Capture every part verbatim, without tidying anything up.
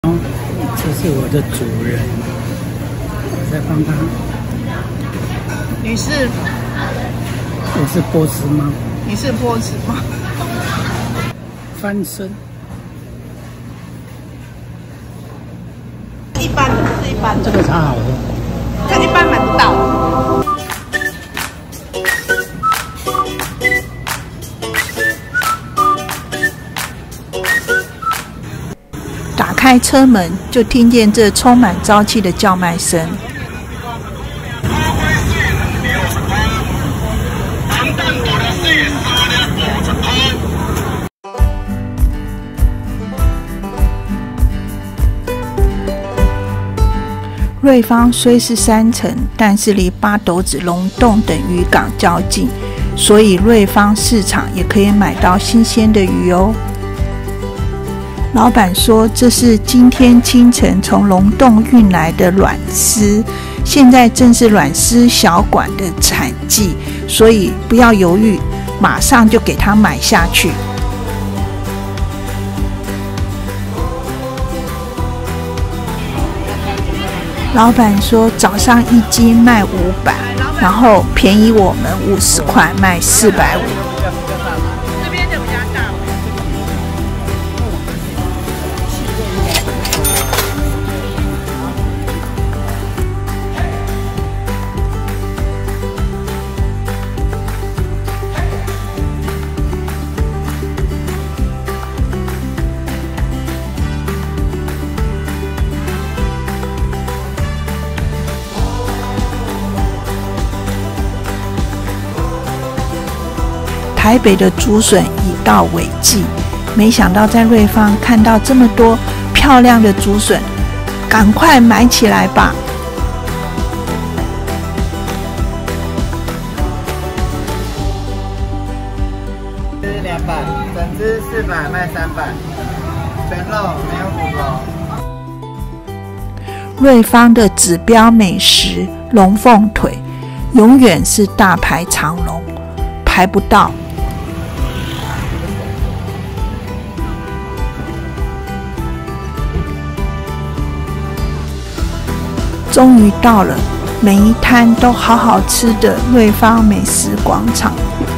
这是我的主人，我在帮他。 你是？ 我是波斯猫。 你是波斯猫？ 翻身。 一般的是一般的， 这个茶好喝， 这一般买不到。打开车门，就听见这充满朝气的叫卖声。瑞芳虽是山城，但是离八斗子、龙洞等渔港较近，所以瑞芳市场也可以买到新鲜的鱼哦。老板说这是今天清晨从龙洞运来的卵丝，现在正是卵丝小管的产季，所以不要犹豫，马上就给它买下去。老板说早上一斤卖五百，然后便宜我们五十块，卖四百五。这边的比较大。台北的竹笋已到尾季，没想到在瑞芳看到这么多漂亮的竹笋，赶快买起来吧！ 只两百，整只四百，卖三百，全肉没有骨头。 瑞芳的指标美食龙凤腿，永远是大排长龙，排不到。终于到了每一摊都好好吃的瑞芳美食广场。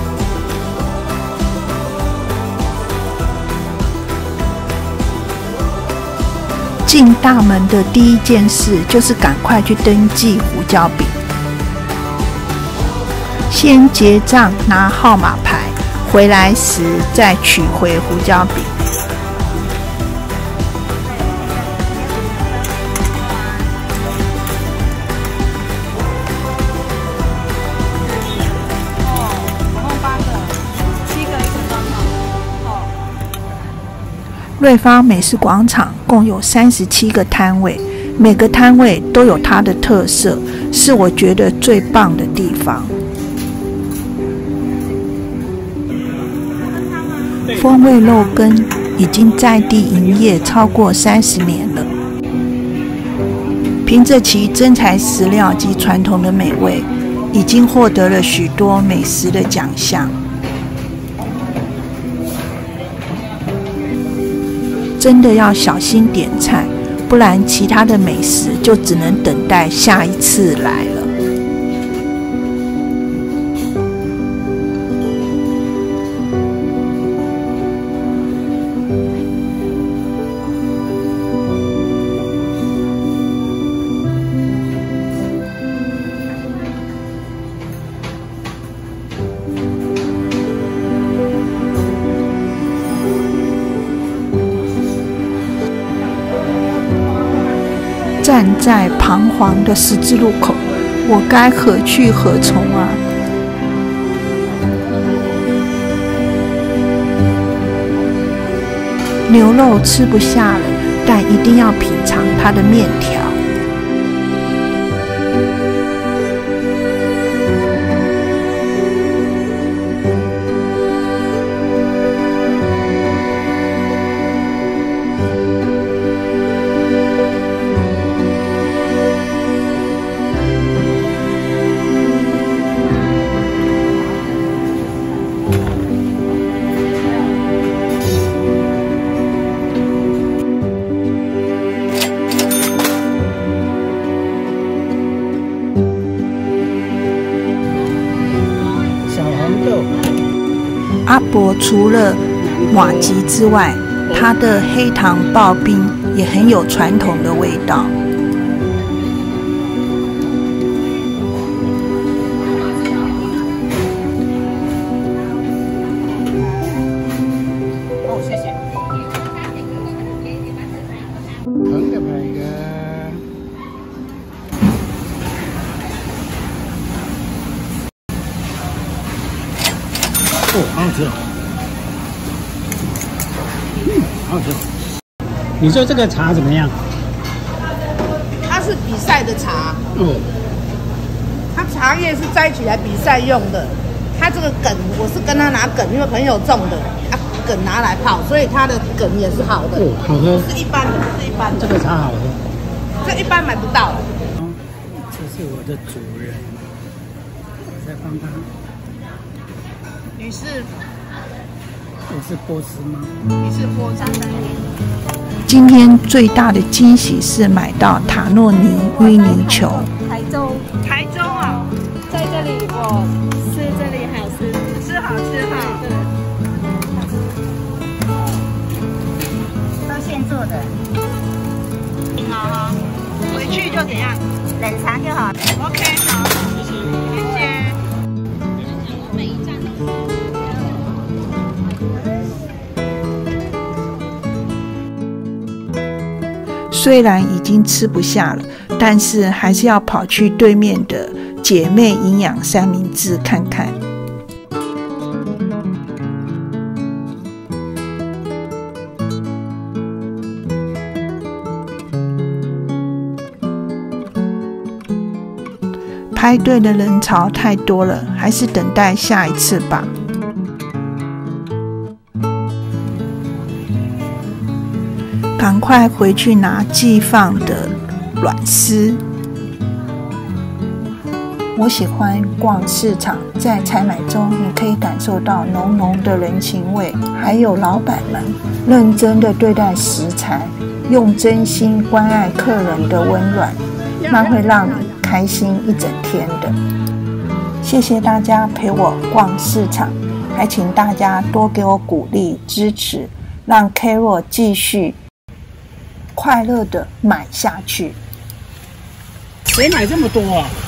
进大门的第一件事就是赶快去登记胡椒饼，先结账拿号码牌，回来时再取回胡椒饼。瑞芳美食广场共有三十七个摊位，每个摊位都有它的特色，是我觉得最棒的地方。风味肉羹已经在地营业超过三十年了，凭着其真材实料及传统的美味，已经获得了许多美食的奖项。真的要小心点菜，不然其他的美食就只能等待下一次来了。站在彷徨的十字路口，我该何去何从啊？牛肉吃不下了，但一定要品尝它的面条。 阿伯除了麻糬之外，它的黑糖刨冰也很有传统的味道。 哦，谢谢。横的拍一个。哦，好好吃哦。嗯，好好吃。你说这个茶怎么样？ 它是比赛的茶， 哦， 它茶叶是摘取来比赛用的。它这个梗，我是跟他拿梗，因为朋友种的，啊，梗拿来泡，所以它的梗也是好的。 哦，好喝。 是一般的，是一般的。 这个茶好喝。 这一般买不到。 这是我的主人，我在帮他。 女士， 我是波斯猫。 女士波三三零。 今天最大的惊喜是买到塔诺尼淤泥球。 台中， 台中啊， 在这里我吃这里好吃， 吃好吃哈。 对， 都现做的，挺好哈。 回去就怎样？ 冷藏就好。 OK， 好，谢谢。 虽然已经吃不下了，但是还是要跑去对面的姐妹营养三明治看看。排队的人潮太多了，还是等待下一次吧。赶快回去拿寄放的软丝。我喜欢逛市场，在采买中你可以感受到浓浓的人情味，还有老板们认真的对待食材，用真心关爱客人的温暖，那会让你开心一整天的。谢谢大家陪我逛市场，还请大家多给我鼓励支持，让 Carol 继续快乐的买下去。 谁买这么多啊？